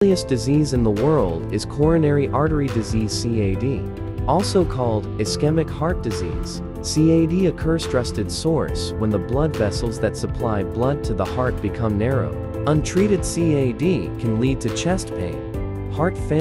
Deadliest disease in the world is coronary artery disease (CAD), also called ischemic heart disease. CAD occurs trusted source when the blood vessels that supply blood to the heart become narrow. Untreated CAD can lead to chest pain, heart failure,